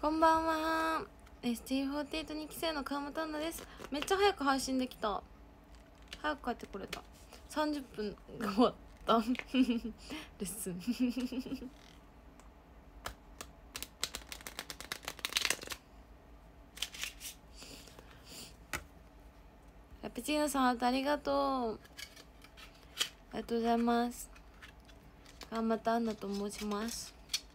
こんばんは。ST48 2期生の川本アンナです。めっちゃ早く配信できた。早く帰ってこれた。30分が終わったレッスンラペチーノさんありがとう。ありがとうございます。川本アンナと申します。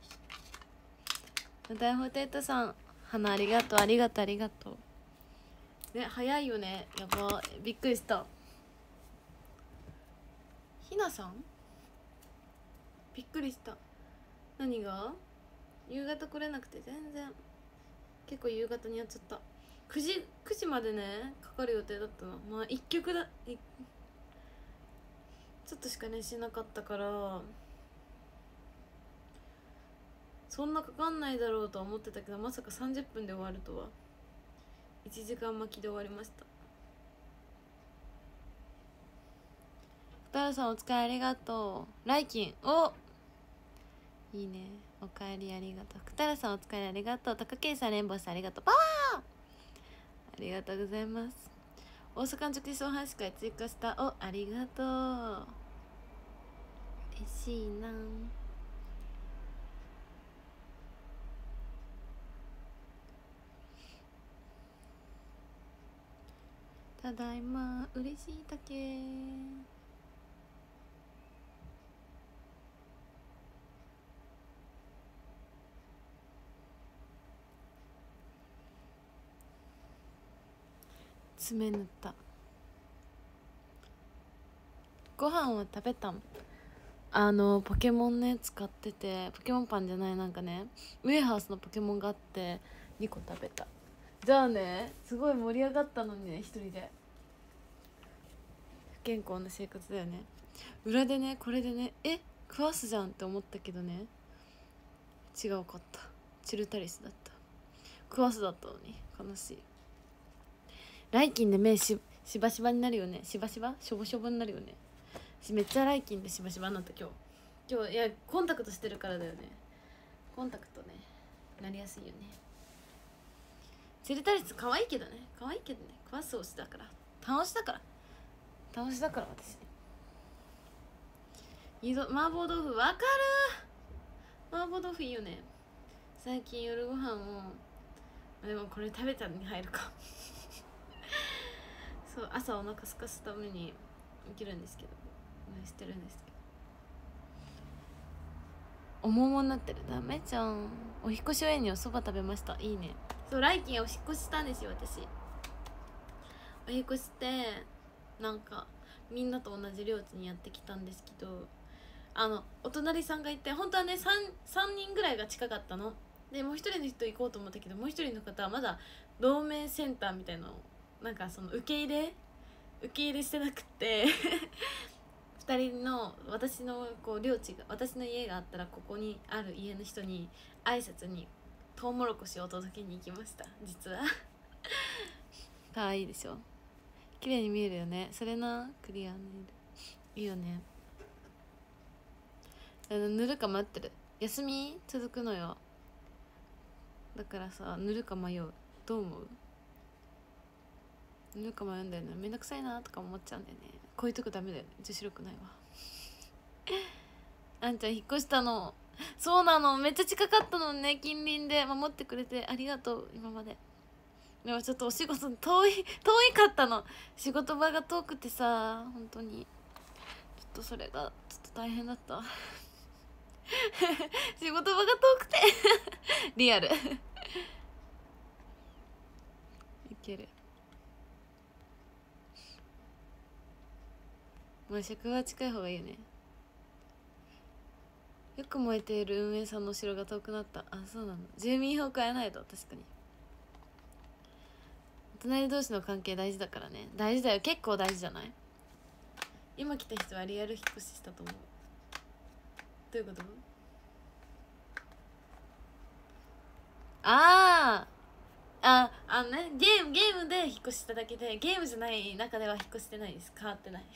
大ホテイトさん花ありがとう。ありがとうありがとうね。早いよね。やばい、びっくりした。ひなさんびっくりした。何が夕方来れなくて全然、結構夕方にやっちゃった。9時までねかかる予定だったの。まあ1曲だ、ちょっとしかねしなかったから、そんなかかんないだろうとは思ってたけど、まさか30分で終わるとは。1時間巻きで終わりました。ふたるさんお疲れありがとう。ライキンおいいね。おかえりありがとう。ふたるさんお疲れありがとう。高圭さんレンボスありがとう。パワーありがとうございます。大阪の直接お話会追加した。おありがとう。嬉しいな。ただいま。嬉しいたけ。爪塗った。ご飯は食べたん。ポケモンね使ってて、ポケモンパンじゃない、なんかねウエハースのポケモンがあって2個食べた。じゃあね、すごい盛り上がったのにね、一人で。不健康な生活だよね。裏でねこれでね食わすじゃんって思ったけどね、違うかった。チルタリスだった。食わすだったのに悲しい。ライキンで目しばしばになるよね。しばしばしょぼしょぼになるよね。めっちゃライキンでしばしばになった。今日いやコンタクトしてるからだよね。コンタクトねなりやすいよね。チルタリス可愛いけどね、可愛いけどね、食わす推しだから、楽しだから私。麻婆豆腐わかる。麻婆豆腐いいよね。最近夜ご飯を、でもこれ食べたのに入るかそう、朝お腹すかすために起きるんですけど、してるんですけど、おももになってる。ダメじゃん。お引越し上におそば食べました。いいね。そう、来金お引越ししたんですよ私。お引越してなんかみんなと同じ領地にやってきたんですけど、お隣さんがいて、本当はね 3人ぐらいが近かったので、もう一人の人行こうと思ったけど、もう一人の方はまだ同盟センターみたいなのを、なんかその受け入れしてなくて2人の私のこう領地が、私の家があったらここにある家の人に挨拶にトウモロコシを届けに行きました。実は可愛いでしょ。綺麗に見えるよね。それな、クリアネイルいいよね。塗るか迷ってる。休み続くのよ。だからさ、塗るか迷う。どう思う？塗るか迷うんだよね。めんどくさいなとか思っちゃうんだよね。こういうとこダメだよね。女子力ないわあんちゃん引っ越したの。そうなの、めっちゃ近かったのね。近隣で守ってくれてありがとう。今まででもちょっとお仕事遠いかったの。仕事場が遠くてさ、本当にちょっとそれがちょっと大変だった仕事場が遠くてリアルいける。まあ職場近い方がいいよね。よく燃えている運営さんの城が遠くなった。あ、そうなの。住民票変えないと。確かにお隣同士の関係大事だからね。大事だよ、結構大事じゃない？今来た人はリアル引っ越ししたと思う。どういうこと？ね、ゲームで引っ越しただけで、ゲームじゃない中では引っ越してないです。変わってない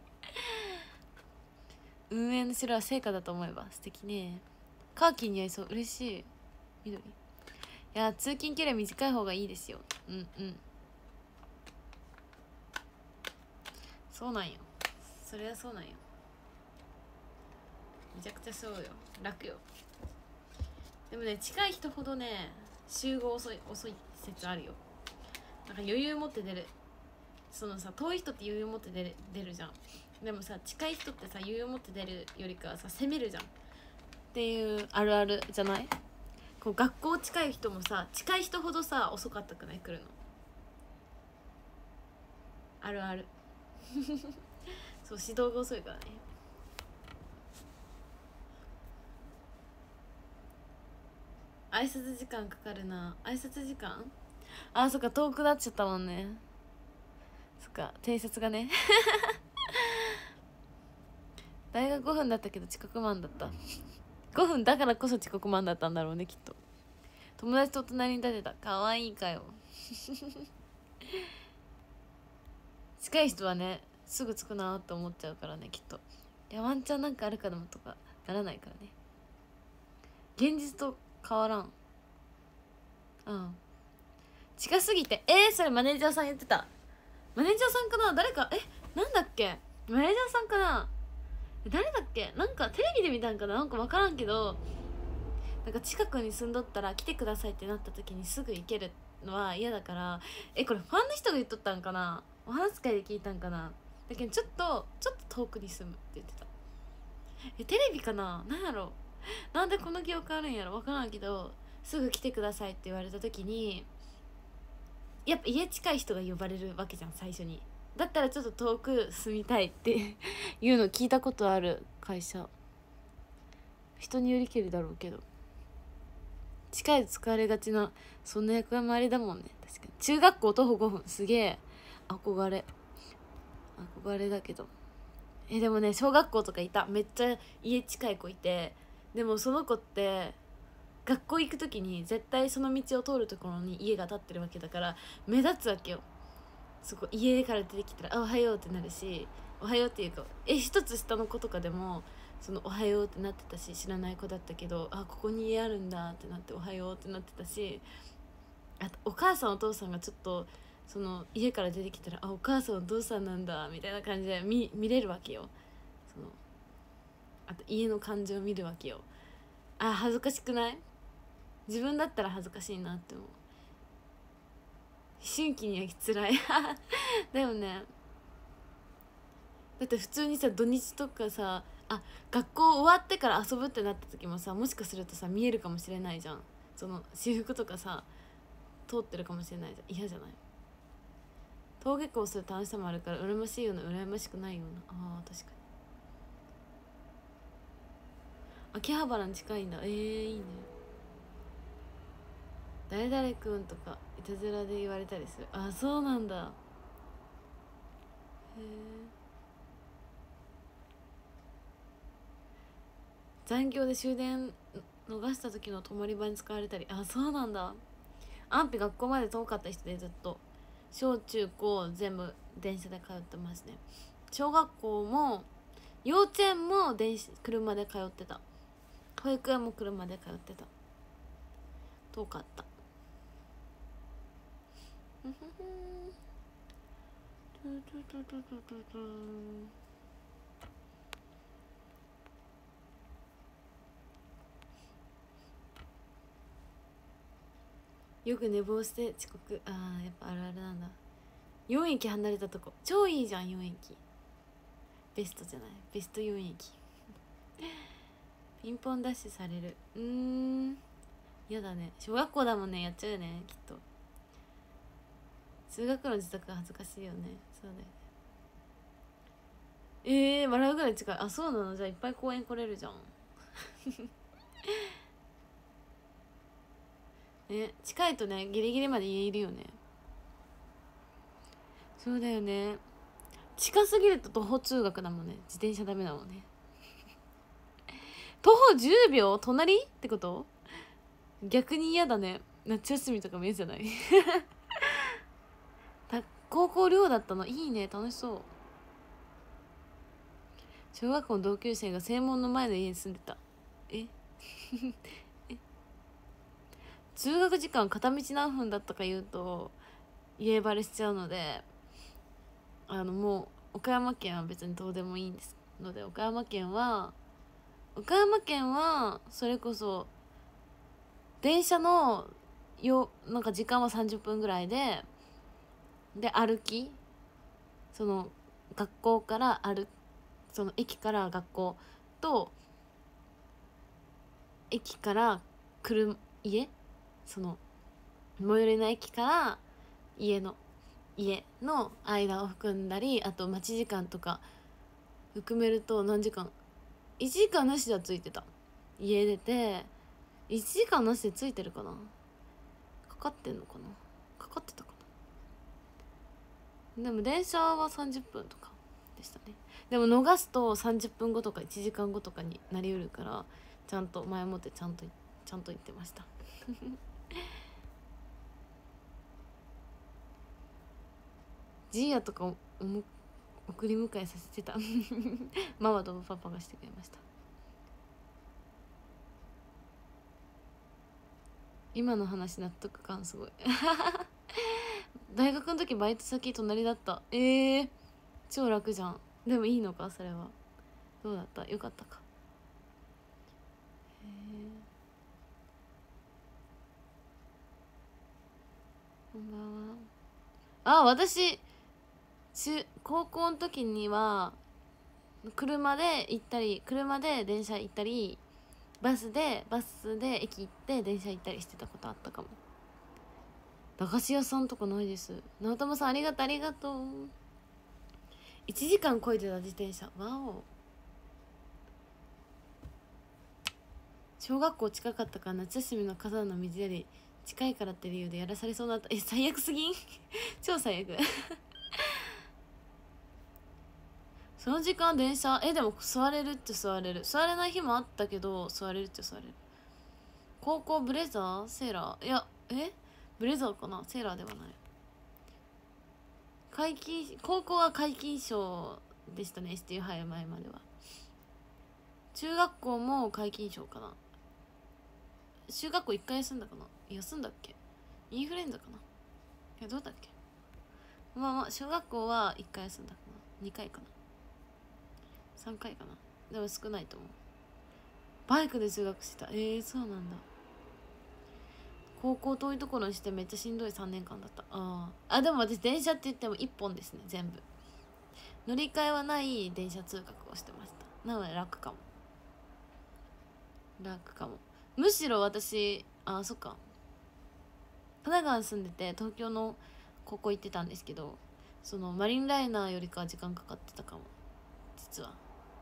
運営の城は成果だと思えば素敵ね。カーキに合いそう。嬉しい。緑。いや通勤距離短い方がいいですよ。うんうん、そうなんよ。それはそうなんよ。めちゃくちゃそうよ。楽よ。でもね、近い人ほどね集合遅い説あるよ。なんか余裕持って出る。そのさ、遠い人って余裕持って出るじゃん。でもさ、近い人ってさ余裕持って出るよりかはさ攻めるじゃんっていうあるあるじゃない？こう学校近い人もさ、近い人ほどさ遅かったくない？来るのあるあるそう指導が遅いからね。挨拶時間かかるな。挨拶時間、あ、そっか、遠くなっちゃったもんね。そっか、偵察がね大学5分だったけど遅刻マンだった5分だからこそ遅刻マンだったんだろうね、きっと。友達と隣に立てた。かわいいかよ近い人はねすぐ着くなって思っちゃうからね、きっと。いやワンチャンなんかあるかもとかならないからね。現実と変わらん。うん、近すぎて。それマネージャーさん言ってた。マネージャーさんかな、誰か、なんだっけ、マネージャーさんかな、誰だっけ、なんかテレビで見たんかな、なんか分からんけど、なんか近くに住んどったら来てくださいってなった時にすぐ行けるのは嫌だから、これファンの人が言っとったんかな、お話し会で聞いたんかな、だけどちょっと遠くに住むって言ってた。テレビかな、なんやろ、なんでこの記憶あるんやろ、分からんけど、すぐ来てくださいって言われた時にやっぱ家近い人が呼ばれるわけじゃん最初に。だったらちょっと遠く住みたいっていうの聞いたことある。会社人によりけりだろうけど、近いと使われがちなそんな役割りだもんね。確かに中学校徒歩5分、すげえ憧れだけど。でもね、小学校とかいた、めっちゃ家近い子いて、でもその子って学校行く時に絶対その道を通るところに家が建ってるわけだから目立つわけよ。そこ家から出てきたら「あ、おはよう」ってなるし、おはようっていうか一つ下の子とかでもそのおはようってなってたし、知らない子だったけど、あ、ここに家あるんだってなっておはようってなってたし、あとお母さんお父さんがちょっとその家から出てきたら、あ、お母さんお父さんなんだみたいな感じで見れるわけよ。そのあと家の感じを見るわけよ。あ、恥ずかしくない？自分だったら恥ずかしいなって思う。思春期にはつらいだよね。だって普通にさ土日とかさ、学校終わってから遊ぶってなった時もさ、もしかするとさ見えるかもしれないじゃん。その私服とかさ通ってるかもしれないじゃん。嫌じゃない？登下校する楽しさもあるから羨ましいような羨ましくないような。確かに秋葉原に近いんだ。いいね。誰々くんとかいたずらで言われたりする。そうなんだ。へえ。残業で終電逃した時の泊まり場に使われたり。そうなんだ。安否学校まで遠かった人でずっと小中高全部電車で通ってますね。小学校も幼稚園も車で通ってた。保育園も車で通ってた。遠かったよく寝坊して遅刻。やっぱあるあるなんだ。4駅離れたとこ超いいじゃん。4駅ベストじゃない？ベスト4駅ピンポンダッシュされる。やだね。小学校だもんね。やっちゃうよねきっと。通学路の自宅は恥ずかしいよね。そうだよね。笑うぐらい近い。そうなの？じゃあいっぱい公園来れるじゃん近いとねギリギリまで家いるよね。そうだよね。近すぎると徒歩通学だもんね。自転車ダメだもんね徒歩10秒隣ってこと？逆に嫌だね。夏休みとかも嫌じゃない高校寮だったのいいね。楽しそう。小学校の同級生が正門の前の家に住んでた。 通学時間片道何分だったか言うと家バレしちゃうので、もう岡山県は別にどうでもいいんですので、岡山県はそれこそ電車のなんか時間は30分ぐらいで歩き、その学校からその駅から学校と駅から家、その最寄りの駅から家の間を含んだり、あと待ち時間とか含めると何時間、1時間なしではついてた。家出て1時間なしでついてるかな、かかってんのかな、かかってたかな。でも電車は30分とかでしたね。でも逃すと30分後とか1時間後とかになりうるから、ちゃんと前もってちゃんと言ってましたジーヤとか送り迎えさせてたママとパパがしてくれました。今の話納得感すごい大学の時バイト先隣だった。超楽じゃん。でもいいのかそれは。どうだった？よかったか。こんばんは。私高校の時には車で行ったり、車で電車行ったり、バスで駅行って電車行ったりしてたことあったかも。駄菓子屋さんとかないです。直玉さんありがとう1時間こいでた自転車。わお。小学校近かったから夏休みの火山の水やり近いからって理由でやらされそうになった。最悪すぎん超最悪その時間電車でも座れるって座れない日もあったけど座れるって座れる。高校ブレザーセーラー、いやブレザーかな、セーラーではない。高校は皆勤賞でしたね。 STU 入る前までは。中学校も皆勤賞かな。中学校1回休んだかな、休んだっけ、インフルエンザかな、いやどうだっけ。まあ小学校は1回休んだかな、2回かな、3回かな。でも少ないと思う。バイクで通学してた。そうなんだ。高校遠いところにしてめっちゃしんどい3年間だった。でも私電車って言っても1本ですね、全部。乗り換えはない電車通学をしてました。なので楽かも。むしろ私そっか、神奈川に住んでて東京の高校行ってたんですけど、そのマリンライナーよりかは時間かかってたかも実は。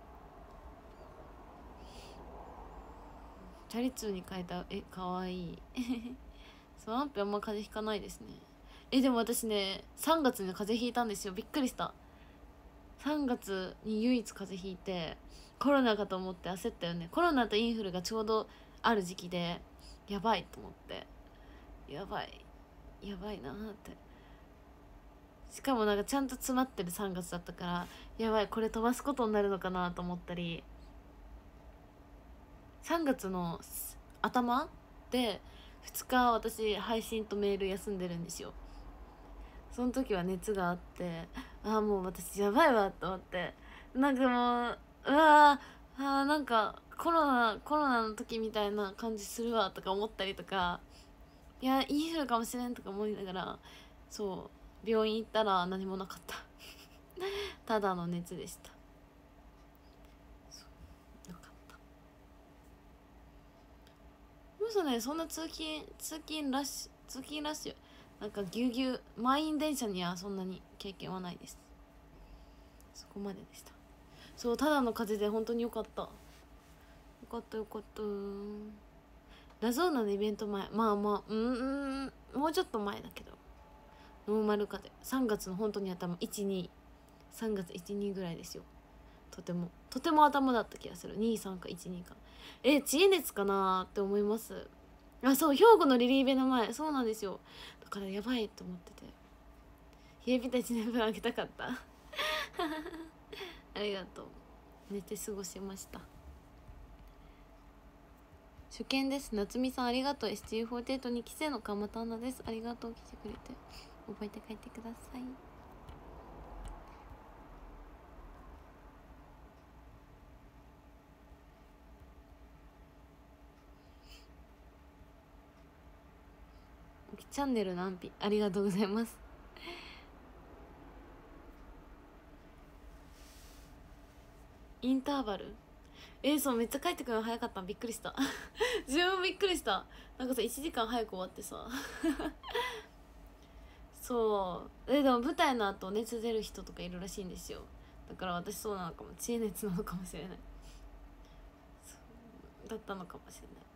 チャリ通に変えた。かわいいスワンプあんま風邪ひかないですね。でも私ね3月に風邪ひいたんですよ。びっくりした。3月に唯一風邪ひいて、コロナかと思って焦ったよね。コロナとインフルがちょうどある時期でやばいと思って、やばいなって。しかもなんかちゃんと詰まってる3月だったから、やばいこれ飛ばすことになるのかなと思ったり、3月の頭で2日私配信とメール休んでるんですよ。その時は熱があって、もう私やばいわと思って、なんかもうなんかコロナの時みたいな感じするわとか思ったりとか、いやインフルかもしれんとか思いながら、そう病院行ったら何もなかったただの熱でした。よかった。嘘ね、そんな通勤ラッシュなんかぎゅうぎゅう満員電車にはそんなに経験はないです。そこまででした。そうただの風邪で本当によかった。よかったラゾーナのイベント前、もうちょっと前だけど、ノーマル風邪3月の本当に頭3月12ぐらいですよ。とても頭だった気がする。23か12か。知恵熱かなって思います。そう兵庫のリリーベの前、そうなんですよ。だからやばいと思ってて、冷えピタ1年分あげたかったありがとう。寝て過ごしました。 初見です。夏美さんありがとう。 STU48 2期生の鎌田アナです。ありがとう、来てくれて。覚えて帰ってください。チャンネルの安否ありがとうございます。インターバルそうめっちゃ帰ってくるの早かった。びっくりした自分もびっくりした。なんかさ1時間早く終わってさそうでも舞台の後熱出る人とかいるらしいんですよ。だから私そうなのかも、知恵熱なのかもしれない。そうだったのかもしれない、ね、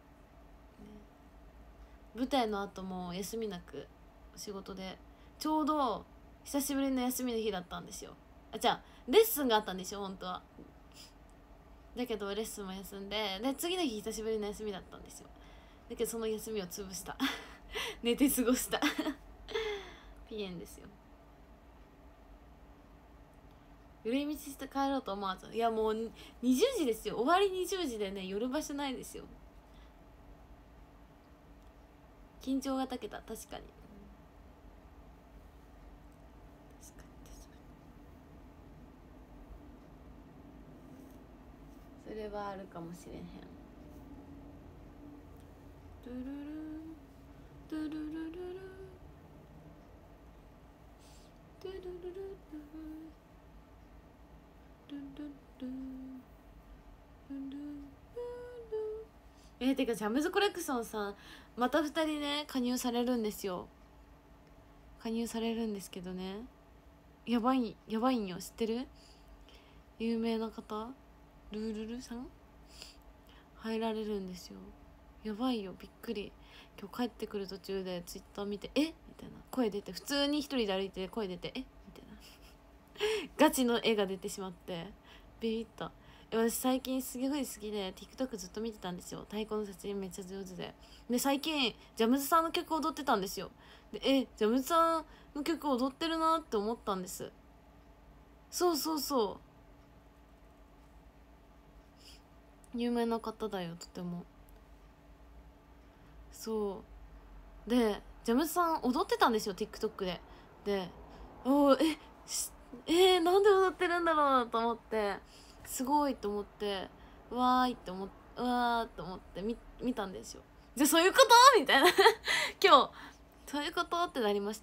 舞台の後も休みなく仕事で、ちょうど久しぶりの休みの日だったんですよ。じゃあレッスンがあったんですよ本当は。だけどレッスンも休んで、次の日久しぶりの休みだったんですよ。だけどその休みを潰した寝て過ごしたピエンですよ。寄り道して帰ろうと思わず、いやもう20時ですよ、終わり20時でね、寄る場所ないですよ。緊張が解けた。確かに確かに。それはあるかもしれへん。ルルルルルルルルルルルルルルてかジャムズコレクションさんまた2人ね加入されるんですよ。加入されるんですけどね、やばいんよ。知ってる？有名な方ルールルさん入られるんですよ。やばいよ、びっくり。今日帰ってくる途中でツイッター見てみたいな声出て、普通に一人で歩いて声出てみたいなガチの絵が出てしまってビビった。私最近すごい好きで TikTok ずっと見てたんですよ。太鼓の撮影めっちゃ上手で、最近ジャムズさんの曲踊ってたんですよ。でジャムズさんの曲踊ってるなって思ったんです。そうそうそう、有名な方だよ、とても。そうでジャムズさん踊ってたんですよ TikTok で。でなんで踊ってるんだろうと思って、すごいと思って、うわーって思って見たんですよ。じゃあそういうことみたいな今日そういうことってなりました。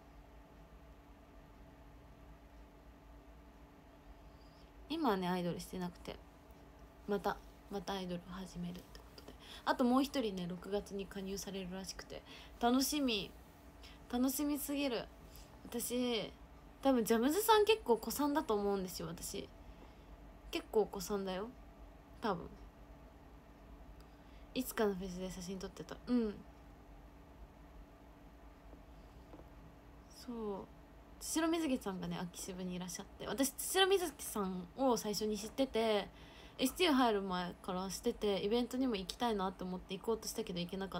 今はねアイドルしてなくて、またアイドルを始めるってことで、あともう一人ね6月に加入されるらしくて、楽しみすぎる。私多分ジャムズさん結構子さんだと思うんですよ。私結構子さんだよ多分。いつかのフェスで写真撮ってた。そう千代水木さんがね秋渋にいらっしゃって、私千代水木さんを最初に知ってて STU 入る前から知ってて、イベントにも行きたいなと思って行こうとしたけど行けなかった。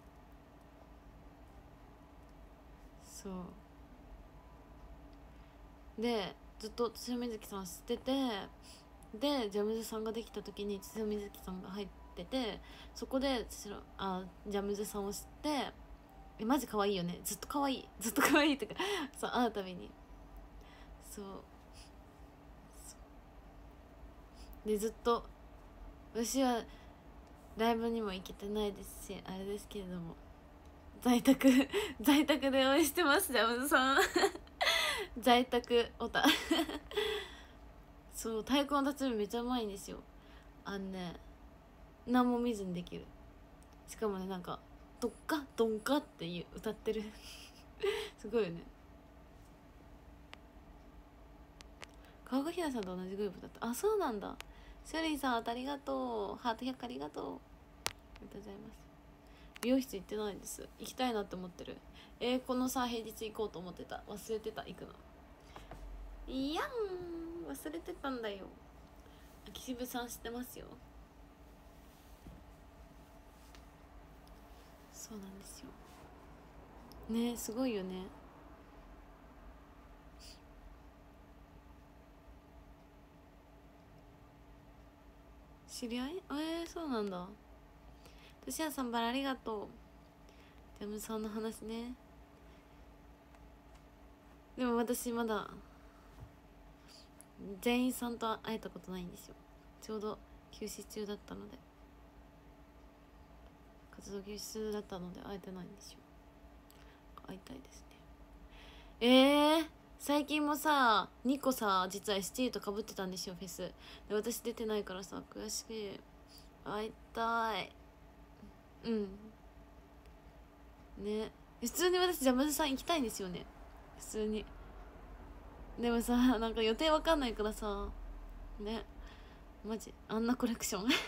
そうでずっと千代水木さん知ってて、でジャムズさんができた時に千代水木さんが入ってて、そこでジャムズさんを知って、マジ可愛いよね、ずっと可愛いとかそう会うたびにそうでずっと、私はライブにも行けてないですしあれですけれども、在宅で応援してます。ジャムズさん在宅オタそう太鼓の達人めっちゃうまいんですよ。何も見ずにできる。しかもねなんかドッカドンカっていう歌ってるすごいよね。川口ひなさんと同じグループだった。あ、そうなんだ。ショリーさんありがとう。ハート100ありがとう。ありがとうございます。美容室行ってないんです。行きたいなって思ってる。このさ平日行こうと思ってた。忘れてた。行くのいやん、忘れてたんだよ。秋渋さん知ってますよ。そうなんですよね。すごいよね。知り合いそうなんだ。 としやさんバラありがとう。ジャムさんの話ね。でも私まだ全員さんと会えたことないんですよ。ちょうど休止中だったので、活動休止中だったので会えてないんですよ。会いたいですね。最近もさ2個さ実は ST とかぶってたんですよ、フェスで。私出てないからさ悔しい。会いたい。うんね。普通に私ジャムズさん行きたいんですよね、普通に。でもさなんか予定わかんないからさね、マジあんなコレクション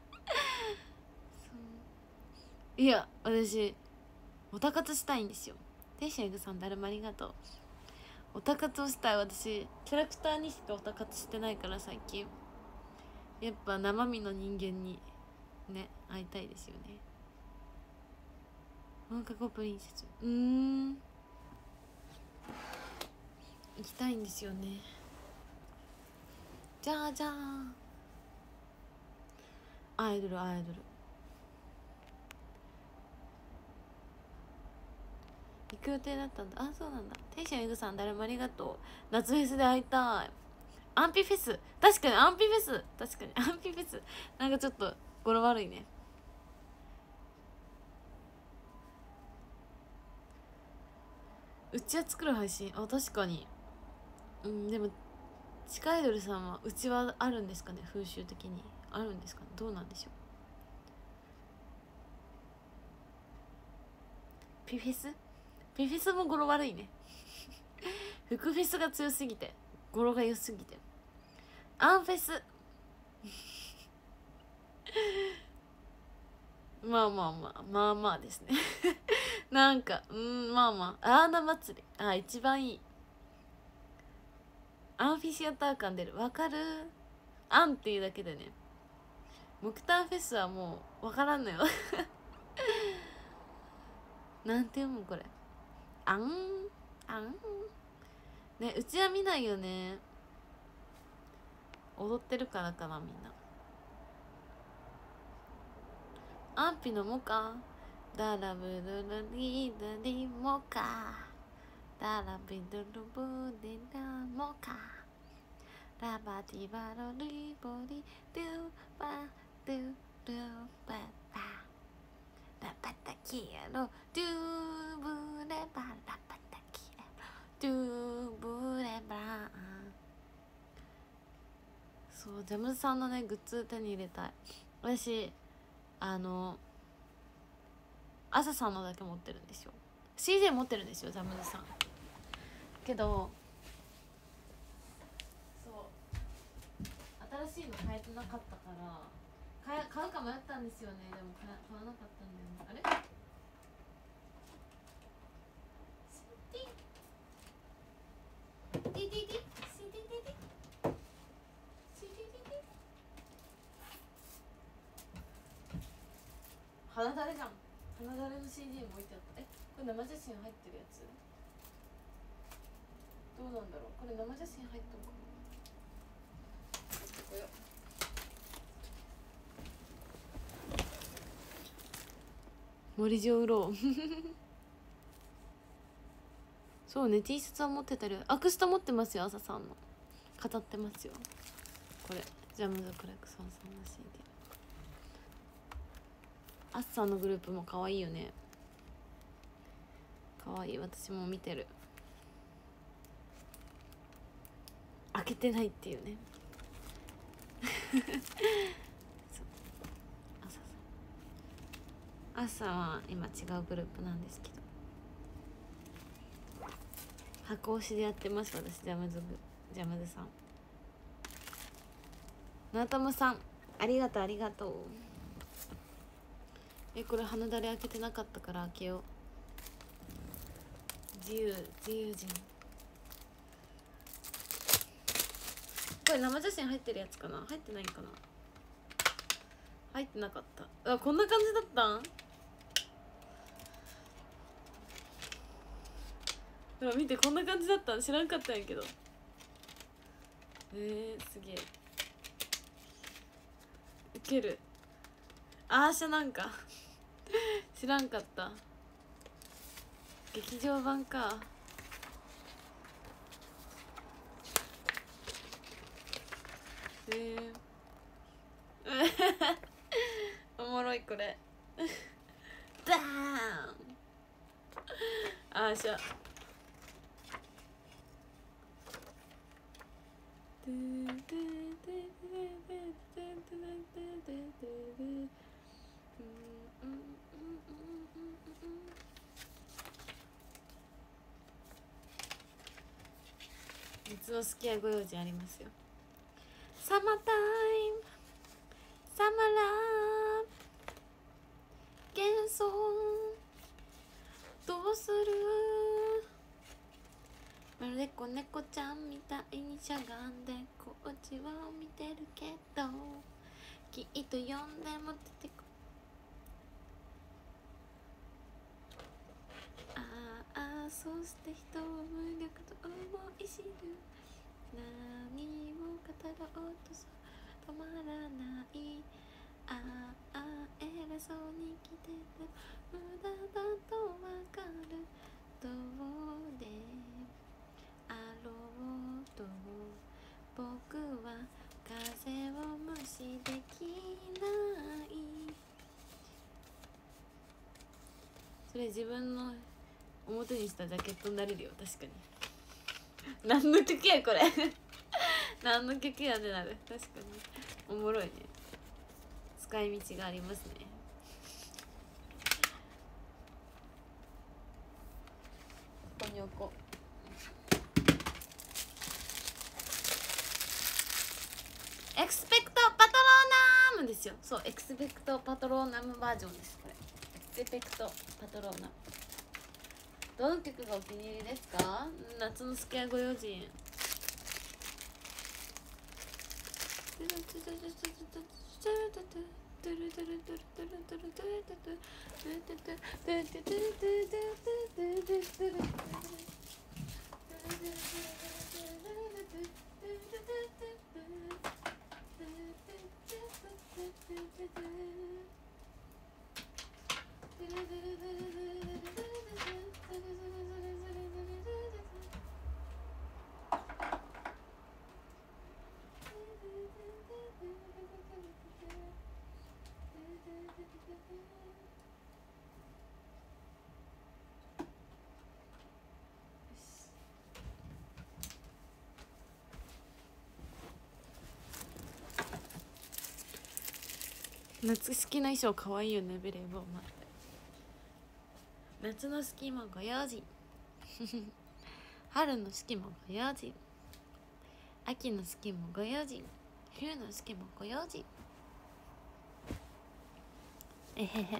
いや私オタ活したいんですよ。天使エグさんだるまありがとう。オタ活をしたい。私キャラクターにしかオタ活してないから最近。やっぱ生身の人間にね会いたいですよね。放課後プリンセス行きたいんですよね。じゃあじゃあアイドル行く予定だったんだ。あ、そうなんだ。天使のエグさん誰もありがとう。夏フェスで会いたい。アンピフェス、確かにアンピフェス、確かにアンピフェスなんかちょっと語呂悪いね。うちは作る配信、あ、確かに。でも地下アイドルさんはうちはあるんですかね、風習的にあるんですかね、どうなんでしょう。ピフェスも語呂悪いね福フェスが強すぎて語呂が良すぎて。アンフェスまあですねなんかまあアーナ祭り、あ、一番いい。アンフィシアター感出る。わかる。アンっていうだけでね。木炭フェスはもうわからんのよなんて読むこれ。あんね、うちは見ないよね。踊ってるからかな、みんな。アンピのモカダラブルルリーダリモカダラビドルブデラモカラバティバロリボリドゥバドゥドゥババラバタキエロドゥブレバラバタキエロドゥブレバ。そうジャムズさんのねグッズ手に入れたい。私朝さんのだけ持ってるんですよ。 CJ 持ってるんですよジャムズさん。けどそう新しいの買えてなかったから買うか迷ったんですよね。でも買わなかったんだよね。あれ花だれじゃん。花だれの CD も置いてあった。これ生写真入ってるやつどうなんだろう。これ生写真入ったのかな。こよ森城売ろうそうね、 T シャツは持ってたりアクスタ持ってますよ。朝さんの語ってますよ。これジャムズコレクションさんの CD。 朝さんのグループも可愛いよね。可愛い。私も見てる。開けてないっていうね朝は今違うグループなんですけど、箱推しでやってます私。ジャムズさん。なたまさんありがとう。これ鼻だれ開けてなかったから開けよう。自由人。これ生写真入ってるやつかな。入ってないかな。入ってなかった。あ、こんな感じだったん。ほら見て、こんな感じだった。知らんかったんやけど。すげえウケる。アーシャなんか知らんかった。劇場版か。おもろいこれ。ダーン。あーしゃ。夏のすき家ご用心ありますよ。サマータイム、サマーラブ、幻想どうする。まるで子猫ちゃんみたいにしゃがんでこっちを見てるけど、きっと呼んでも出てこ。ああ、そして人を無力と思い知る。何を語ろうとす止まらない。ああ、偉そうに来てて無駄だとわかる。どうであろうと僕は風を無視できない。それ自分の表にしたジャケットになれるよ。確かに。何の曲やこれ。何の曲やでなる。確かにおもろいね。使い道がありますね。ここに置こう。エクスペクトパトローナムですよ。そう、エクスペクトパトローナムバージョンです。これエクスペクトパトローナム。どの曲がお気に入りですか？夏のすき家ご用心。夏好きな衣装かわいいよね。ベレー帽。待って、夏の好きもご用心。春の好きもご用心。秋の好きもご用心。冬の好きもご用心。えへへ。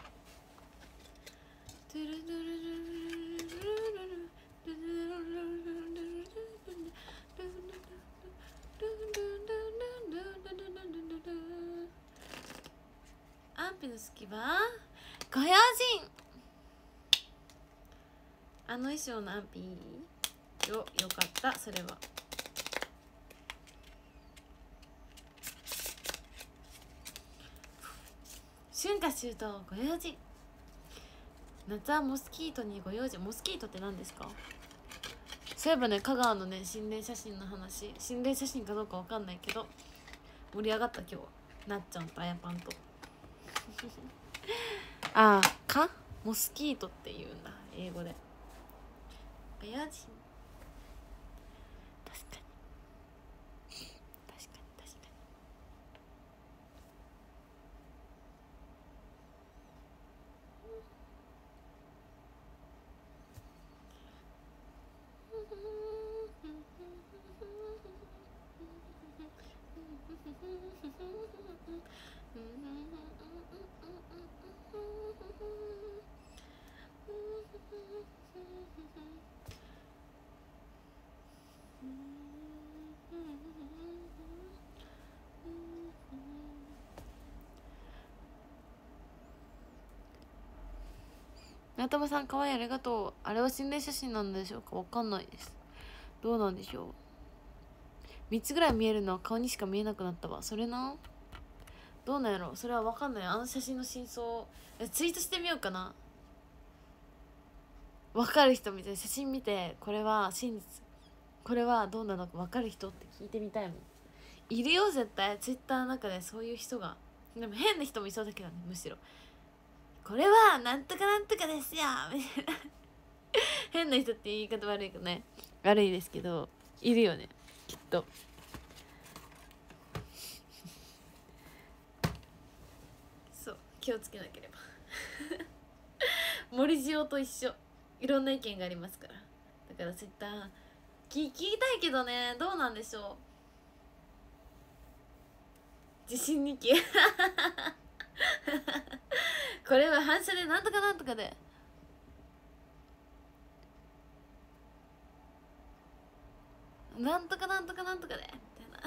アンピの好きはご用心。あの衣装のアンピよかった。それは春夏秋冬ご用心。夏はモスキートにご用心。モスキートって何ですか？そういえばね、香川のね心霊写真の話、心霊写真かどうかわかんないけど盛り上がった今日は。なっちゃんとあやパンとああ、モスキートって言うんだ英語で。ご用心。確かに確かに確かに。なたまさん、かわいい、ありがとう。あれは心霊写真なんでしょうか？わかんないです。どうなんでしょう。3つぐらい見えるのは顔にしか見えなくなったわ。それな。 どうなんやろ、それは分かんない。あの写真の真相ツイートしてみようかな。分かる人みたいな写真見て、これは真実、これはどうなのか分かる人って聞いてみたいもん。いるよ絶対、ツイッターの中でそういう人が。でも変な人もいそうだけどね、むしろこれはなんとかなんとかですよみたいな変な人って言い方悪いけどね、悪いですけどいるよねきっと。そう気をつけなければ森塩と一緒、いろんな意見がありますから。だからツイッター聞きたいけどね、どうなんでしょう。自信日記これは反射でなんとかなんとかで、なんとかなんとかなんとかでみたいな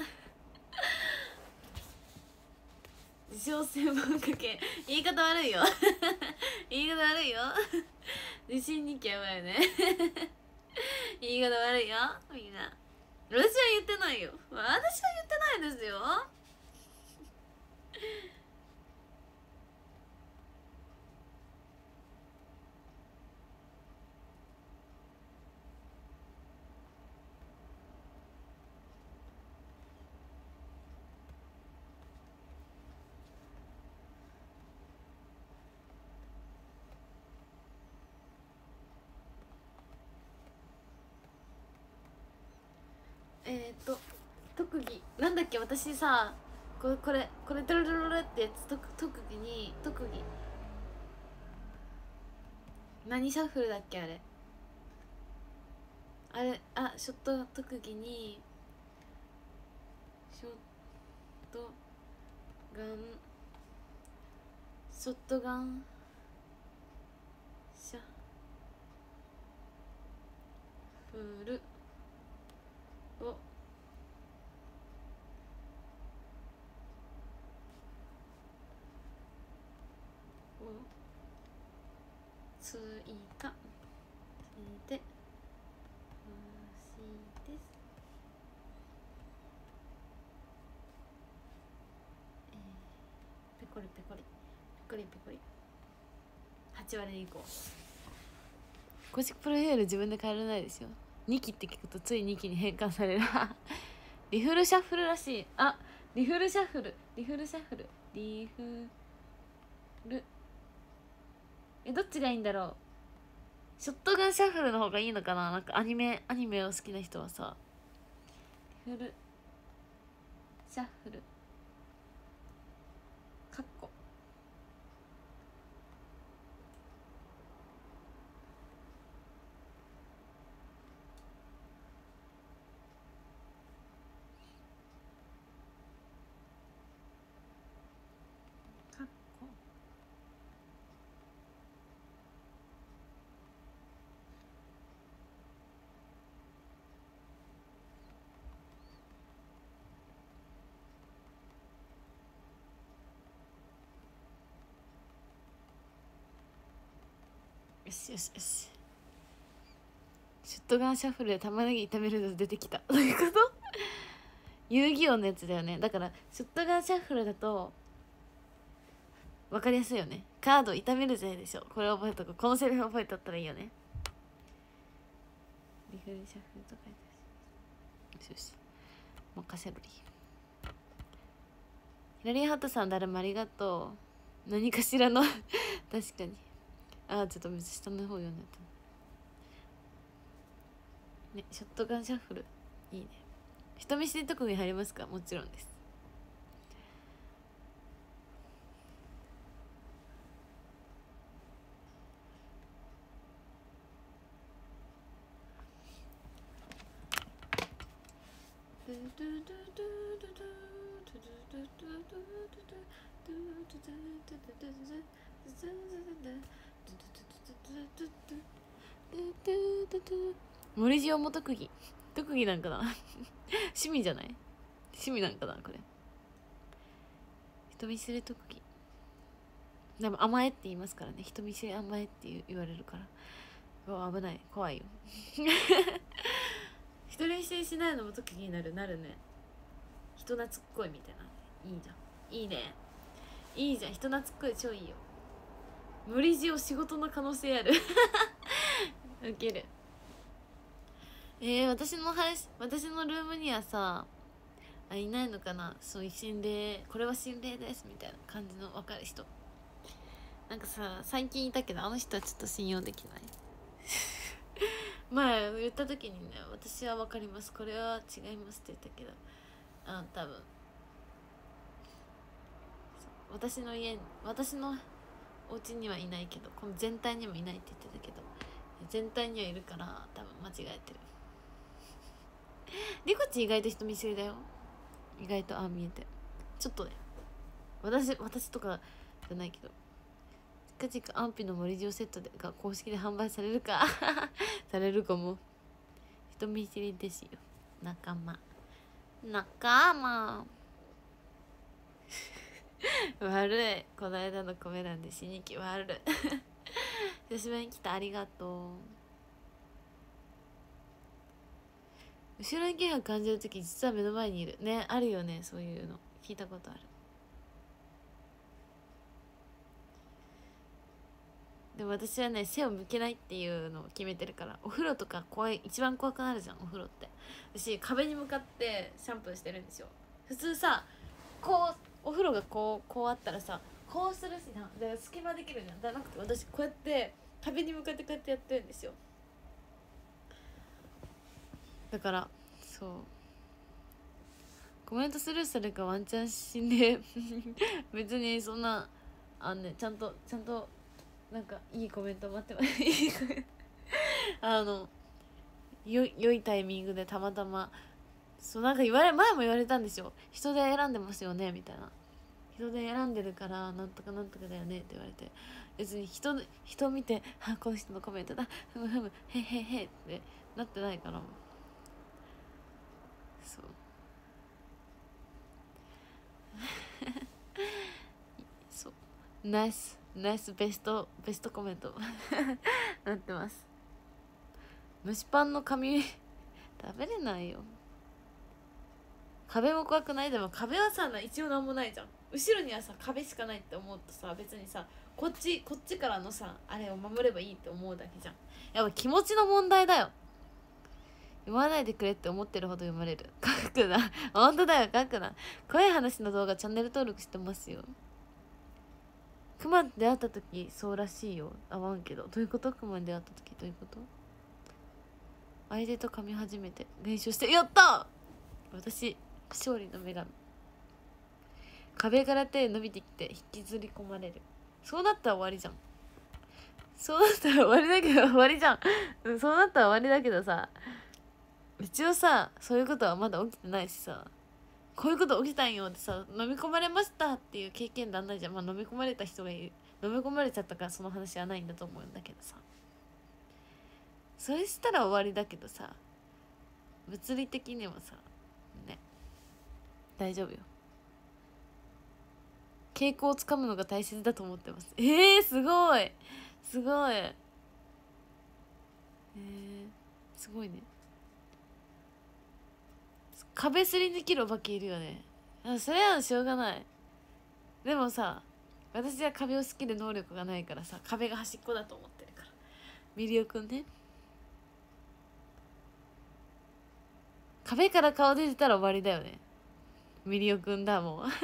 自称専門家系、言い方悪いよ言い方悪いよ自信日記やばいよね言い方悪いよみんな。私は言ってないよ、私は言ってないですよ特技なんだっけ、私さ、これトロロロロってやつ、特技何シャッフルだっけ、あれショット特技にショットガンシャッフルを追加してほしいです。ペコリペコリペコリペコリ8割でいこう。公式プロフィール自分で変えられないですよ。2期って聞くとつい2期に変換されるリフルシャッフルらしい。リフルシャッフルどっちがいいんだろう。ショットガンシャッフルの方がいいのかな。なんかアニメを好きな人はさ、リフルシャッフルカッコよしよしよし。ショットガンシャッフルで玉ねぎ炒めると出てきたどういうこと遊戯王のやつだよね。だからショットガンシャッフルだと分かりやすいよね。カード炒めるぜでしょ。これ覚えとく、このセリフ覚えとったらいいよね。リフルシャッフルと書いてあるし、よし任せろり。ヒラリーハットさん、誰もありがとう。何かしらの確かにちょっと下の方読んでたね。ショットガンシャッフルいいね。人見知り特技入りますか？もちろんです。森塩も特技なんかな趣味じゃない？趣味なんかなこれ。人見知り特技でも甘えって言いますからね。人見知り甘えって言われるから、うわ危ない、怖いよ人見知りしないのも特技になるね。人懐っこいみたいな。いいじゃん、いいね。 いいじゃん、人懐っこい、超いいよ。無理強い仕事の可能性あるウケる。私のルームにはさいないのかな、そういう心霊、これは心霊ですみたいな感じの分かる人。なんかさ、最近いたけどあの人はちょっと信用できない前言った時にね、私は分かります、これは違いますって言ったけど、多分私のお家にはいないけど、この全体にもいないって言ってたけど、全体にはいるから多分間違えてるリコチ意外と人見知りだよ、意外と見えてちょっとね、私とかじゃないけど、近々安否の森塩セットが公式で販売されるかされるかも。人見知りですよ、仲間悪い、この間のコメ欄で死に気悪い久しぶりに来た、ありがとう。後ろに気配感じるとき実は目の前にいるね、あるよね、そういうの聞いたことある。でも私はね、背を向けないっていうのを決めてるから。お風呂とか一番怖くなるじゃん、お風呂って。私壁に向かってシャンプーしてるんですよ。普通さ、こうお風呂がこうあったらさ、こうするしな、だから隙間できるじゃん。じゃなくて私こうやって壁に向かってこうやってやってるんですよ。だからそう、コメントスルーするかワンチャン死んで別にそんなちゃんとなんかいいコメント待ってます良いタイミングでたまたま、そうなんか前も言われたんですよ、人で選んでますよねみたいな、人で選んでるからなんとかなんとかだよねって言われて、別に人見てこの人のコメントだふむふむへへへってなってないから。そうそう、ナイスベストコメントなってます。蒸しパンの紙食べれないよ。壁も怖くない？でも壁はさ、一応なんもないじゃん。後ろにはさ壁しかないって思うとさ、別にさこっちからのさあれを守ればいいって思うだけじゃん。やっぱ気持ちの問題だよ。読まないでくれって思ってるほど読まれる。書くな本当だよ、書くな。怖い話の動画チャンネル登録してますよ。クマに出会った時そうらしいよ。会わんけど。どういうこと？クマに出会った時どういうこと？相手と噛み始めて練習して、やった！私勝利の女神。壁から手伸びてきて引きずり込まれる。そうなったら終わりじゃん。そうなったら終わりだけど終わりじゃんそうなったら終わりだけどさ、一応さそういうことはまだ起きてないしさ、こういうこと起きたんよってさ、飲み込まれましたっていう経験談ないじゃん。まあ飲み込まれた人がいる、飲み込まれちゃったからその話はないんだと思うんだけどさ、それしたら終わりだけどさ、物理的にもさね、大丈夫よ。傾向をつかむのが大切だと思ってます。すごいすごい、すごいね。壁すり抜けるお化けいるよね。それはしょうがない。でもさ、私は壁を好きで能力がないからさ、壁が端っこだと思ってるから。ミリオくんね、壁から顔出てたら終わりだよね。ミリオくんだもん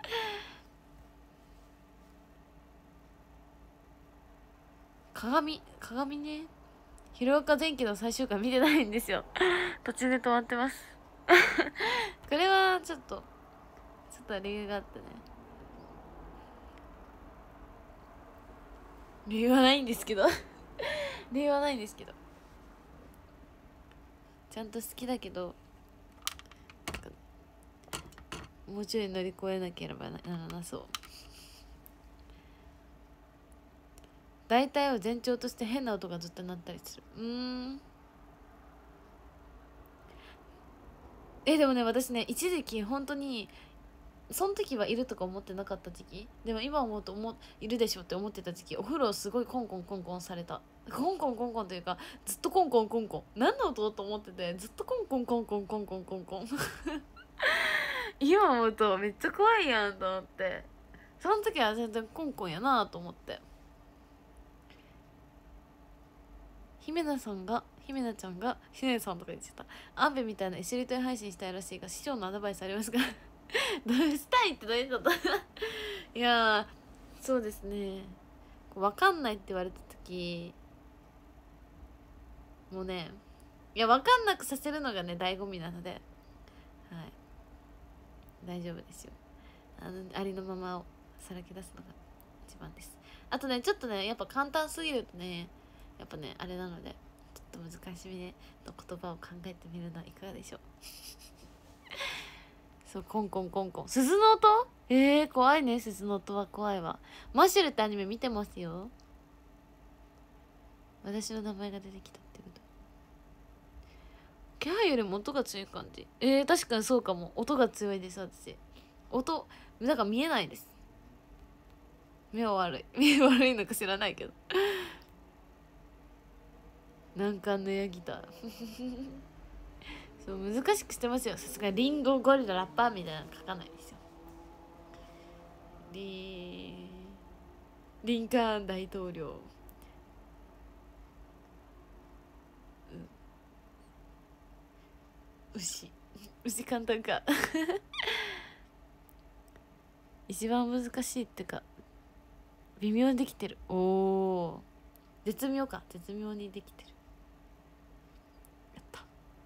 鏡ね。広岡前期の最終回見てないんですよ途中で止まってますこれはちょっと理由があってね。理由はないんですけど理由はないんですけど、ちゃんと好きだけどもうちょい乗り越えなければならなそう。大体を前兆として変な音がずっと鳴ったりする。でもね、私ね一時期本当にその時はいるとか思ってなかった時期、でも今思うといるでしょって思ってた時期、お風呂すごいコンコンコンコンされた。コンコンコンコンというかずっとコンコンコンコン、何の音と思ってて、ずっとコンコンコンコンコンコンコンコン今思うとめっちゃ怖いやんと思って、 その時は全然コンコンやなと思って。姫菜ちゃんがひねさんとか言ってた。アンベみたいな一緒にトイ配信したいらしいが、師匠のアドバイスありますか？どうしたいってどういうこと？いやそうですね、分かんないって言われた時もうね、いや分かんなくさせるのがね醍醐味なので、はい、大丈夫ですよ。ありのままをさらけ出すのが一番です。あとねちょっとねやっぱ簡単すぎるとねやっぱねあれなので、ちょっと難しめの言葉を考えてみるのはいかがでしょう。そうコンコンコンコン、鈴の音、怖いね。鈴の音は怖いわ。マッシュルってアニメ見てますよ。私の名前が出てきたってこと。気配よりも音が強い感じ。確かにそうかも。音が強いです私。音なんか見えないです。目は悪いのか知らないけど。難関のヤギター。そう難しくしてますよ。さすがリンゴゴリララッパーみたいなの書かないですよ。リンカーン大統領、牛簡単か。一番難しいってか微妙にできてる。おお絶妙にできてる。やった。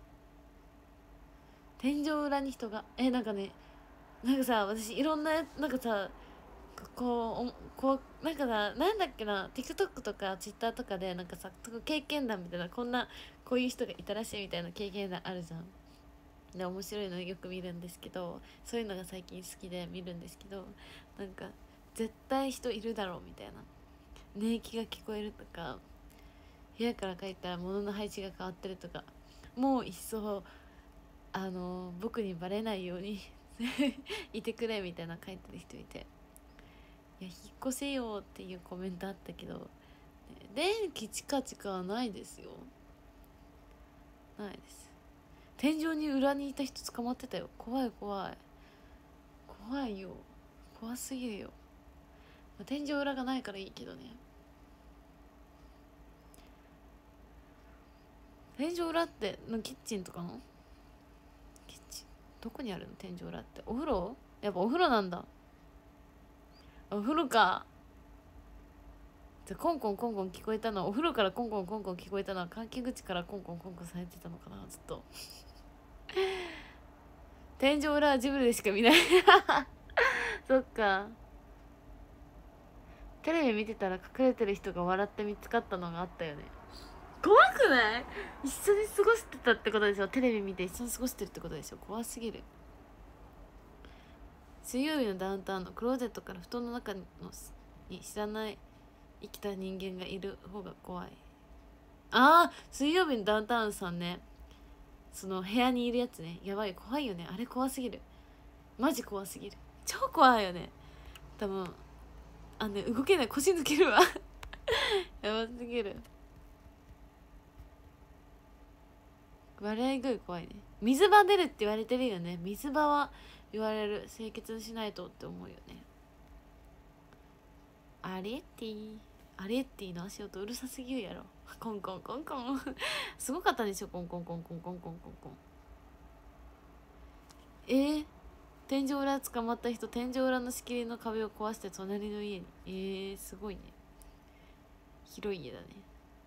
天井裏に人がなんかね、なんかさ私いろんななんかさこうなんかさ、なんだっけな、 TikTok とか Twitter とかでなんかさ経験談みたいな、こういう人がいたらしいみたいな経験談あるじゃん。で面白いのよく見るんですけど、そういうのが最近好きで見るんですけど、なんか絶対人いるだろうみたいな、寝息が聞こえるとか、部屋から帰ったら物の配置が変わってるとか、もう一層僕にバレないようにいてくれみたいな書いてる人いて、いや引っ越せよっていうコメントあったけど、電気チカチカはないですよ。ないです。天井に裏にいた人捕まってたよ。怖いよ、怖すぎるよ。天井裏がないからいいけどね。天井裏ってキッチンとかのキッチンどこにあるの？天井裏って。お風呂？やっぱお風呂なんだ。お風呂か。じゃコンコンコンコン聞こえたのはお風呂からコンコンコンコン聞こえたのは換気口からコンコンコンコンされてたのかな、ずっと。天井裏はジブリでしか見ない。そっか。テレビ見てたら隠れてる人が笑って見つかったのがあったよね。怖くない？一緒に過ごしてたってことでしょ。テレビ見て一緒に過ごしてるってことでしょ。怖すぎる。水曜日のダウンタウンのクローゼットから布団の中に知らない生きた人間がいる方が怖い。水曜日のダウンタウンさんね、その部屋にいるやつね、やばい、怖いよね。あれ怖すぎる。マジ怖すぎる。超怖いよね。多分動けない。腰抜けるわ。やばすぎる。笑い声怖いね。水場出るって言われてるよね。水場は言われる。清潔にしないとって思うよね。アリエッティの足音うるさすぎるやろ。コンコンコンコン。すごかったでしょ。コンコンコンコンコンコンコンコン。天井裏捕まった人、天井裏の仕切りの壁を壊して隣の家に。すごいね。広い家だね。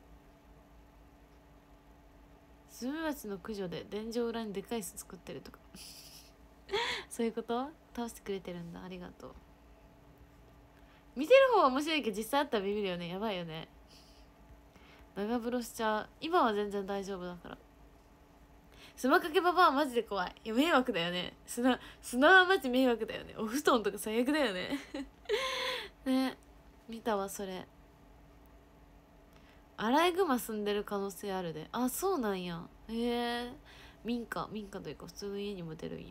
スズメバチの駆除で天井裏にでかい巣作ってるとか。そういうこと？倒してくれてるんだ。ありがとう。見てる方は面白いけど実際あったらビビるよね。やばいよね。長風呂しちゃう。今は全然大丈夫だから。砂かけババアはマジで怖い。いや迷惑だよね。砂はマジ迷惑だよね。お布団とか最悪だよね。ね、見たわそれ。アライグマ住んでる可能性あるで。そうなんや。民家というか普通の家にも出るんや。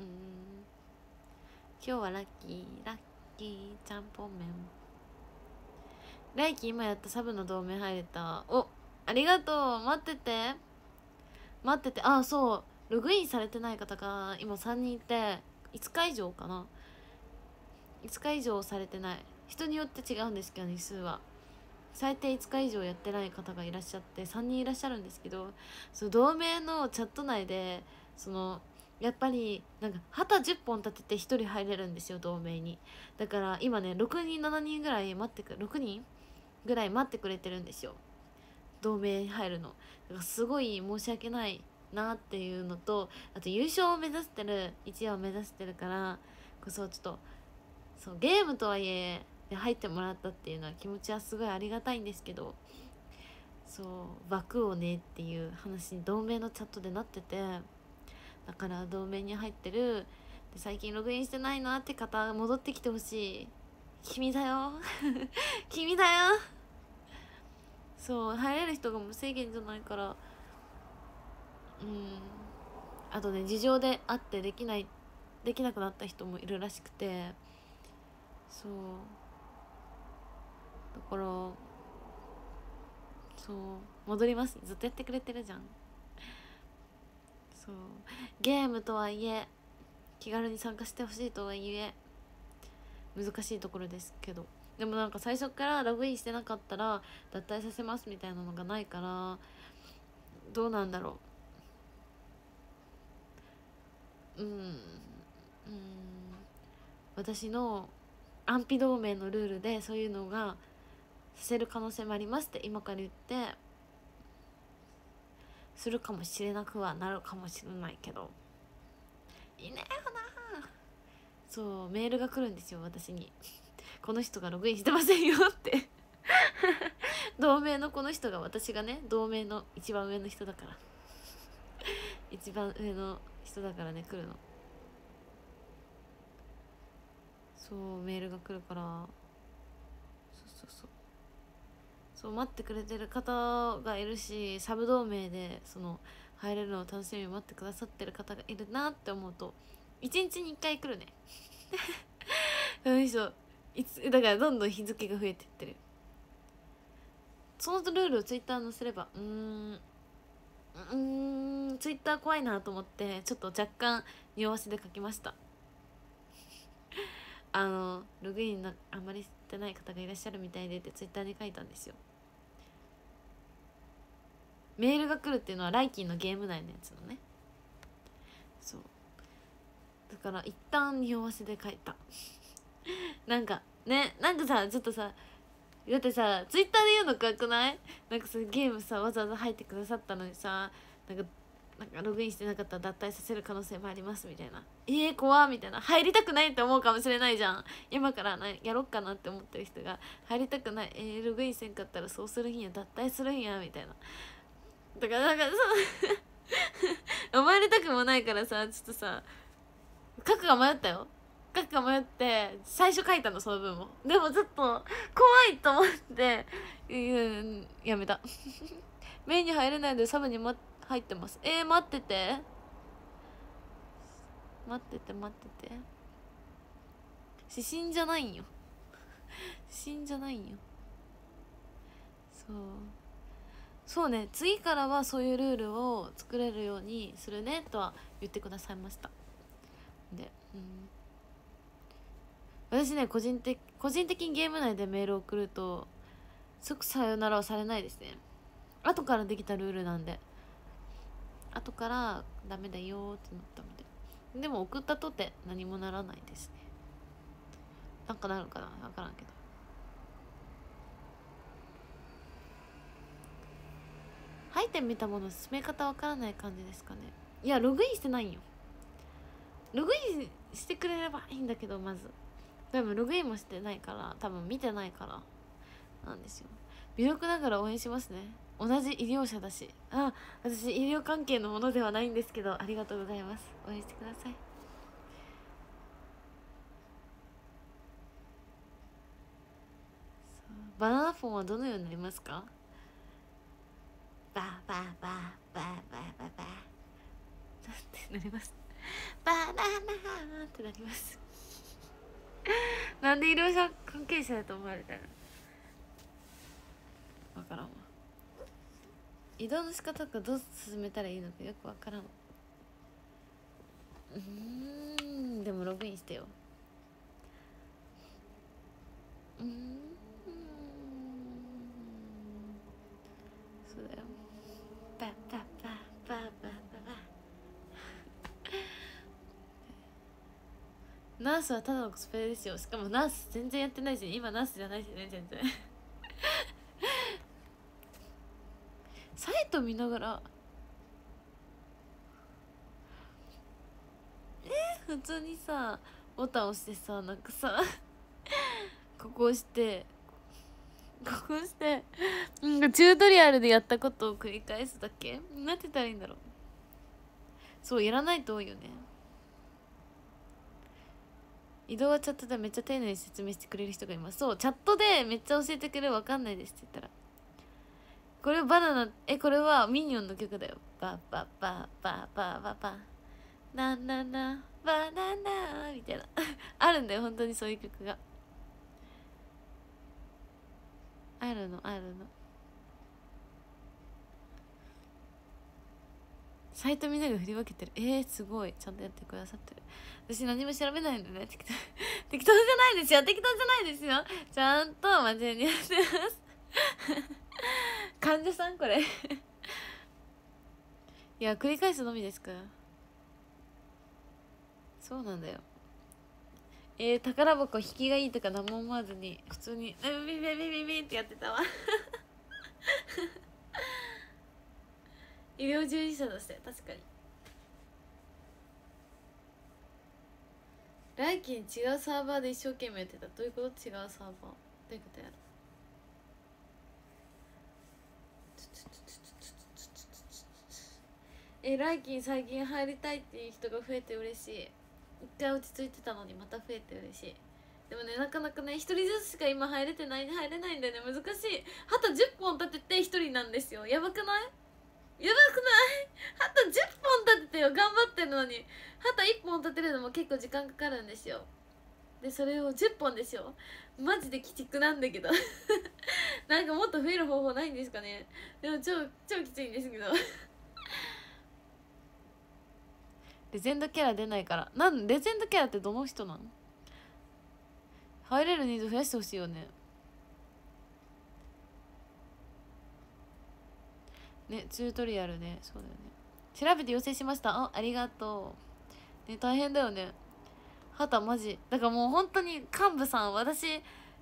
今日はラッキーちゃんぽん麺。来期今やったサブの同盟入れた。ありがとう。待ってて。そうログインされてない方が今3人いて、5日以上かな。 5日以上されてない、人によって違うんですけど日数は最低5日以上やってない方がいらっしゃって3人いらっしゃるんですけど、その同盟のチャット内でやっぱりなんか旗10本立てて1人入れるんですよ同盟に。だから今ね6人7人ぐらい6人ぐらい待ってくれてるんですよ同盟に入るの。だからすごい申し訳ないなっていうのと、あと優勝を目指してる1位を目指してるからこそちょっとそうゲームとはいえで入ってもらったっていうのは気持ちはすごいありがたいんですけど、そう枠をねっていう話に同盟のチャットでなってて、だから同盟に入ってるで最近ログインしてないなって方戻ってきてほしい。君だよ君だよ。そう入れる人が無制限じゃないから、あとね事情であってできなくなった人もいるらしくて、そうだからそう戻ります。ずっとやってくれてるじゃん。そうゲームとはいえ気軽に参加してほしいとはいえ難しいところですけど、でもなんか最初からログインしてなかったら脱退させますみたいなのがないからどうなんだろう。私の安否同盟のルールでそういうのがさせる可能性もありますって今から言ってするかもしれなくはなるかもしれないけど、いねえよな。そうメールが来るんですよ私にこの人がログインしてませんよって同盟のこの人が、私がね同盟の一番上の人だから一番上の人だからね来るの。そうメールが来るから、そう待ってくれてる方がいるし、サブ同盟で入れるのを楽しみに待ってくださってる方がいるなって思うと1日に1回来るねこの人だからどんどん日付が増えていってる。そのルールをツイッター載せればツイッター怖いなと思ってちょっと若干匂わせで書きましたログインあんまりしてない方がいらっしゃるみたいでってツイッターに書いたんですよ。メールが来るっていうのはライキンのゲーム内のやつのね。そうだから一旦匂わせで書いたなんかさちょっとさ、だってさツイッターで言うのかくない？なんかさゲームさわざわざ入ってくださったのにさなんかログインしてなかったら脱退させる可能性もありますみたいな、怖っみたいな、入りたくないって思うかもしれないじゃん。今からやろっかなって思ってる人が入りたくない、ログインせんかったらそうするんや、脱退するんやみたいな。だから思われたくもないからさ、ちょっとさ書くか迷ったよ。書くか迷って最初書いたのその分も。でもちょっと怖いと思ってやめたメインに入れないのでサブに入ってます。待ってて指針じゃないんよ指針じゃないんよ。そうね、次からはそういうルールを作れるようにするねとは言ってくださいました。で、私ね個人的にゲーム内でメールを送ると即さよならはされないですね。後からできたルールなんで、後からダメだよってなったので。でも送ったとて何もならないですね。なんかなるかな、分からんけど。入ってみたもの進め方わからない感じですかね。いやログインしてないんよ。ログインしてくれればいいんだけど、まず多分ログインもしてないから、多分見てないからなんですよ。微力ながら応援しますね。同じ医療者だし。私医療関係のものではないんですけど、ありがとうございます。応援してください。バナナフォンはどのようになりますか？バーバーバーバーバーバーバーってなります。バナナってなりますなんで医療者関係者だと思われたの？わからんわ。移動の仕方がどう進めたらいいのかよくわからん。でもログインしてよ。 そうだよ。パパパパパパナースはただのコスプレですよ。しかもナース全然やってないし、今ナースじゃないしね、全然サイト見ながら普通にさボタン押してさ、なんかさここ押してチュートリアルでやったことを繰り返すだけなんて言ったらいいんだろう。そうやらないと多いよね。移動はチャットでめっちゃ丁寧に説明してくれる人がいます。そうチャットでめっちゃ教えてくれる。わかんないですって言ったら、これバナナ、これはミニオンの曲だよ。バババババババナナナバナナみたいなあるんだよ、本当にそういう曲があるの。サイトみんなが振り分けてる。すごいちゃんとやってくださってる。私何も調べないんでね。適当じゃないですよ。ちゃんと真面目にやってます患者さんこれいや繰り返すのみですから。そうなんだよ。宝箱引きがいいとか何も思わずに普通にビビビビビビってやってたわ医療従事者として確かに。来期に違うサーバーで一生懸命やってた。どういうこと？違うサーバーどういうことやろ。来期に最近入りたいっていう人が増えて嬉しい。一回落ち着いてたのにまた増えて嬉しい。でもね、なかなかね、一人ずつしか今入れないんだよね。難しい。旗10本立てて一人なんですよ。やばくない？旗10本立ててよ。頑張ってるのに旗1本立てるのも結構時間かかるんですよ。でそれを10本ですよ。マジで鬼畜なんだけどなんかもっと増える方法ないんですかね。でも超きついんですけどレジェンドキャラ出ないから。レジェンドキャラってどの人なの？入れる人数増やしてほしいよね。ね、チュートリアルね。そうだよね。調べて要請しました。ありがとう。ね、大変だよね。旗マジ。だからもう本当に幹部さん、私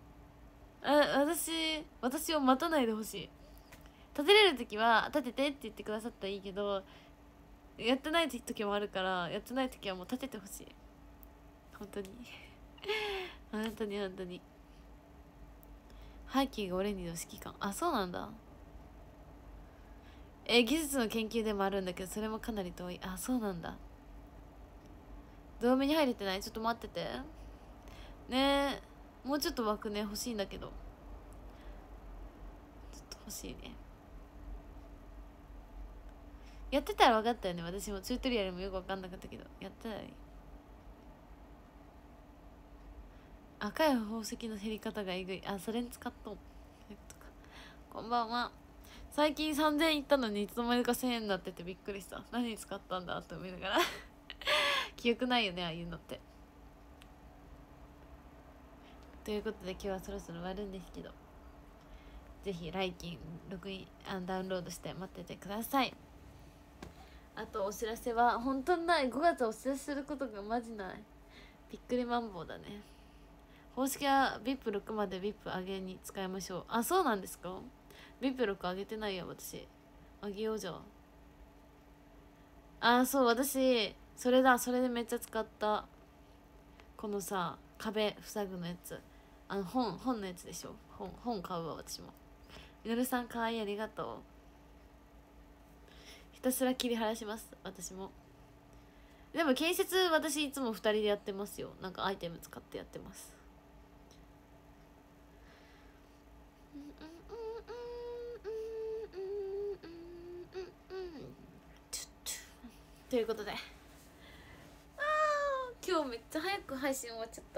を待たないでほしい。立てれる時は立ててって言ってくださったらいいけど、やってない時もあるから、やってない時はもう立ててほしい。本当に本当にハイキーがオレンジの指揮官。あ、そうなんだ。技術の研究でもあるんだけど、それもかなり遠い。あ、そうなんだ。同盟に入れてない？ちょっと待っててね。もうちょっと枠ね欲しいんだけど、ちょっと欲しいね。やってたら分かったよね。私もチュートリアルもよく分かんなかったけど、やってたらいい。赤い宝石の減り方がえぐい。あ、それに使っとん。こんばんは。最近3000円いったのにいつの間にか1000円になっててびっくりした。何に使ったんだって思いながら記憶ないよね、ああいうのって。ということで今日はそろそろ終わるんですけど、ぜひ来金ログインダウンロードして待っててください。あとお知らせは本当にない。5月お知らせすることがマジない。びっくりマンボウだね。方式は VIP6 まで VIP 上げに使いましょう。あ、そうなんですか。 VIP6 上げてないよ私。あげようじゃあ。そう、私それでめっちゃ使った。このさ、壁塞ぐのやつ、本のやつでしょ。本買うわ私も。みのるさんかわいい、ありがとう。ひたすら切り離します私も。でも建設私いつも2人でやってますよ。なんかアイテム使ってやってます。ということで、今日めっちゃ早く配信終わっちゃった。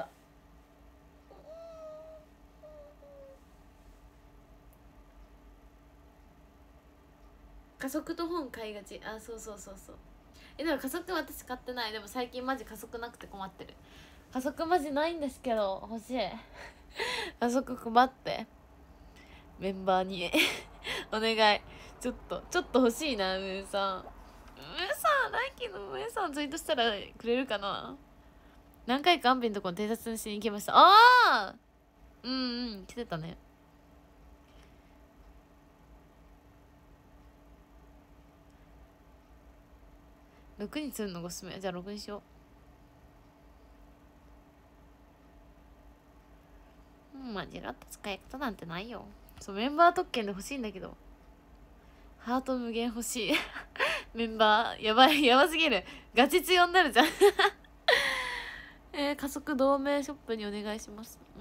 加速と本買いがち。そう。でも加速私買ってない。でも最近マジ加速なくて困ってる。加速マジないんですけど欲しい加速配ってメンバーにお願い。 ちょっと欲しいな。ムーさん来期のムーさんツイートしたらくれるかな。何回かアンビのところ偵察しに行きました。ああ来てたね。6にするのがおすすめ。じゃあ6にしよう。間違った使い方なんてないよ。そう、メンバー特権で欲しいんだけど。ハート無限欲しい。メンバーやばすぎる。ガチ強になるじゃん。加速同盟ショップにお願いします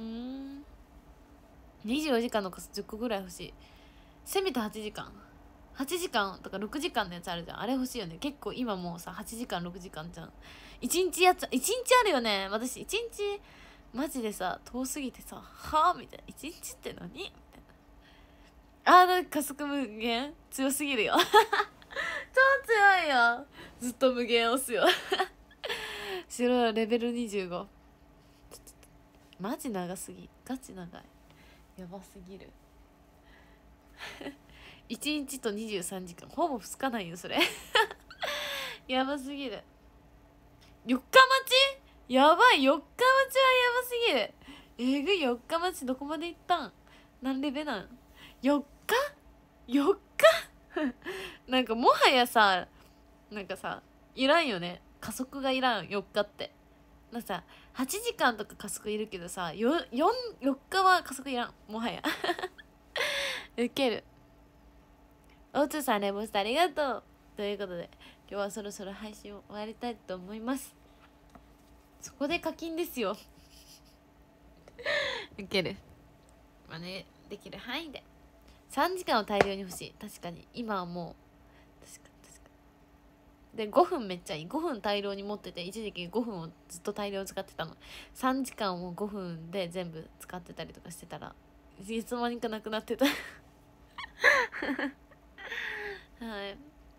。24時間のカス10個ぐらい欲しい。せめて8時間8時間とか6時間のやつあるじゃん。あれ欲しいよね。結構今もうさ8時間6時間じゃん。1日あるよね。私1日マジでさ遠すぎてさ、はぁみたいな。1日って何みたいな。なんか加速無限強すぎるよ。超強いよ。ずっと無限押すよ。白レベル25。マジ長すぎ。ガチ長い。やばすぎる。1日と23時間ほぼ2日ないよそれ。やばすぎる。4日待ちやばい。4日待ちはやばすぎる。えぐい。4日待ちどこまで行ったん。何レベなん。4日なんかもはやさ、なんかさいらんよね。加速がいらん4日って。なんかさ8時間とか加速いるけどさ 4日は加速いらんもはや。ウケる。おつさんレモンスターありがとう。ということで今日はそろそろ配信を終わりたいと思います。そこで課金ですよ。ウケる。まあね、できる範囲で3時間を大量に欲しい。確かに今はもう確かにで5分めっちゃいい。5分大量に持ってて、一時期5分をずっと大量に使ってたの。3時間を5分で全部使ってたりとかしてたらいつの間にかなくなってた。はい。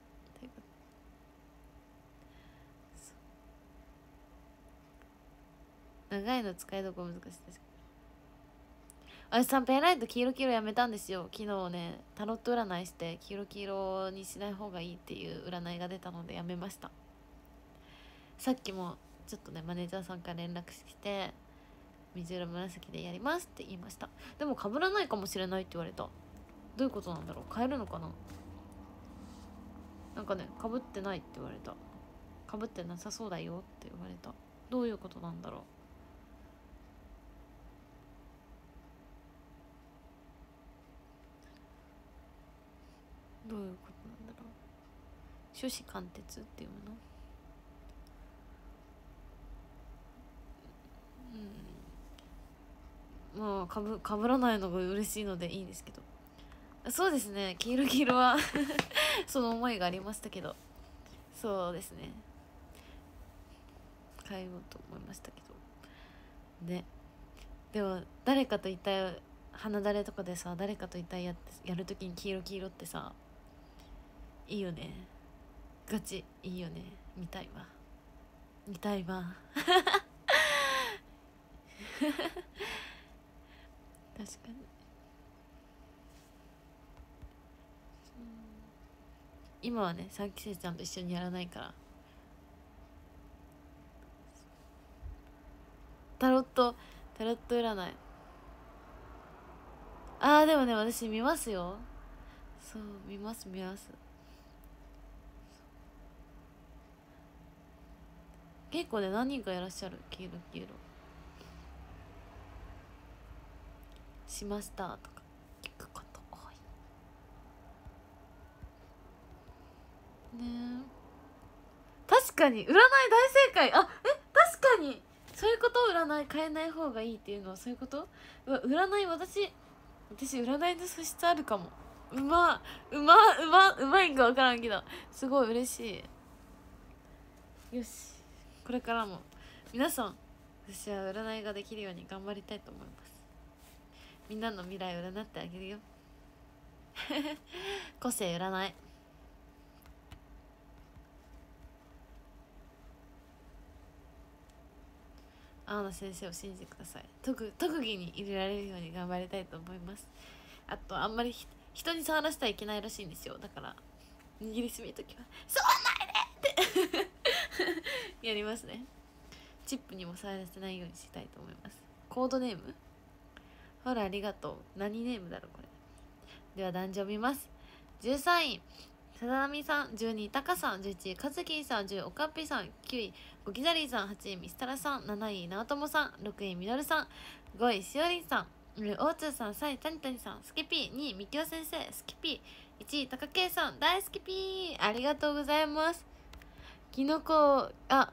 長いの使いどころ難しいです。私さペンライト黄色やめたんですよ。昨日ねタロット占いして黄色にしない方がいいっていう占いが出たのでやめました。さっきもちょっとねマネージャーさんから連絡してきて水色紫でやりますって言いました。でも被らないかもしれないって言われた。どういうことなんだろう。変えるのかな。なんかね被ってないって言われた。被ってなさそうだよって言われた。どういうことなんだろう。どういうことなんだろう。初子貫徹っていうの。まあかぶらないのが嬉しいのでいいんですけど。そうですね。黄色はその思いがありましたけど、そうですね。変えようと思いましたけどね。でも誰かと一体鼻だれとかでさ誰かと一体やるときに黄色ってさいいよね。ガチいいよね。見たいわ確かに。今はね3期生ちゃんと一緒にやらないから。タロット占い。でもね私見ますよ。そう見ます。結構ね何人かいらっしゃる。黄色しましたとか聞くこと多いね。確かに占い大正解。確かにそういうこと。占い変えない方がいいっていうのはそういうこと。占い私占いの素質あるかも。うまいんか分からんけどすごい嬉しい。よしこれからも皆さん私は占いができるように頑張りたいと思います。みんなの未来を占ってあげるよ。個性占い。青野先生を信じてください。特技に入れられるように頑張りたいと思います。あとあんまり人に触らせてはいけないらしいんですよ。だから握りしめるときは「触んないで!」ってやりますね。チップにも触らせないようにしたいと思います。コードネーム、ほらありがとう。何ネームだろうこれ。では男女見ます。13位さだなみさん、12位たかさん、11位かずきんさん、10位おかっぴさん、9位ゴキザリーさん、8位ミスタラさん、7位なおともさん、6位みのるさん、5位しおりんさん、おうつーさん、3位たにたにさん、スキピー、2位みきお先生、スキピー、1位たかけいさん、大好きピー、ありがとうございます。きのこ、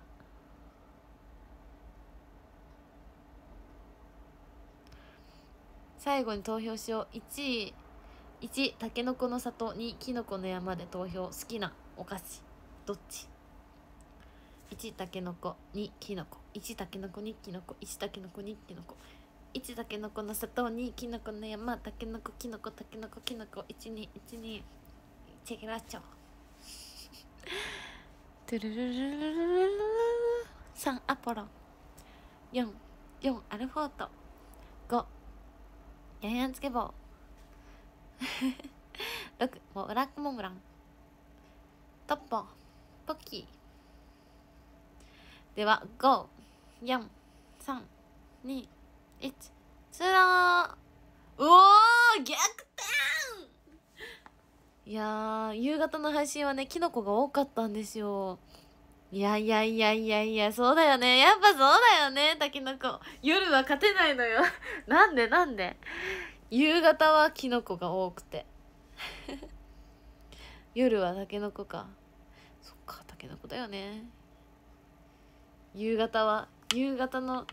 最後に投票しよう。1たけのこの里、2きのこの山で投票。好きなお菓子どっち？ 1 たけのこ、2きのこ、1たけのこ、2きのこ、1たけのこ、2きのこ、1たけのこの里、2きのこの山、たけのこきのこたけのこきのこ、1212チェケラチョトゥルルルルルルルル3アポロ、4アルフォート、5ヤンヤンつけ棒、6ブラックモンブラン、トッポポッキー。では5、4、3、2、1スロー。うおー、逆転。いやー、夕方の配信はねキノコが多かったんですよ。いや、そうだよね、やっぱそうだよね。たけのこ夜は勝てないのよなんで夕方はキノコが多くて夜はたけのこか。そっか、たけのこだよね。夕方の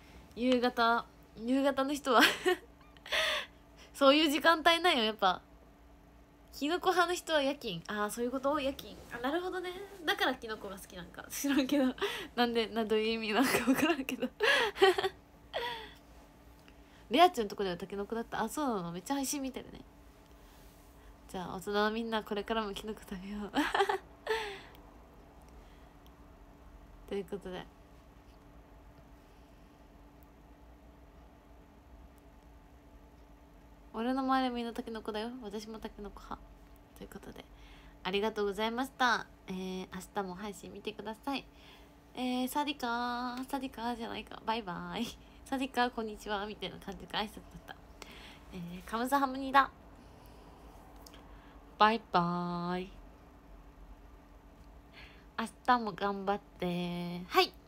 人はそういう時間帯なんよ。やっぱキノコ派の人は夜勤。ああ、そういうこと。夜勤。あ、なるほどね。だからキノコが好きなんか知らんけどどういう意味なんか分からんけどレアちゃんのとこではタケノコだった。あ、そうなの。めっちゃ配信見てるね。じゃあ大人のみんなこれからもキノコ食べようということで、俺の周りみんなタケノコだよ。私もタケノコ派ということで、ありがとうございました。明日も配信見てください。サディカーじゃないか、バイバイサディカーこんにちはみたいな感じで挨拶だった。カムサハムニだ。バイバイ。明日も頑張って。はい。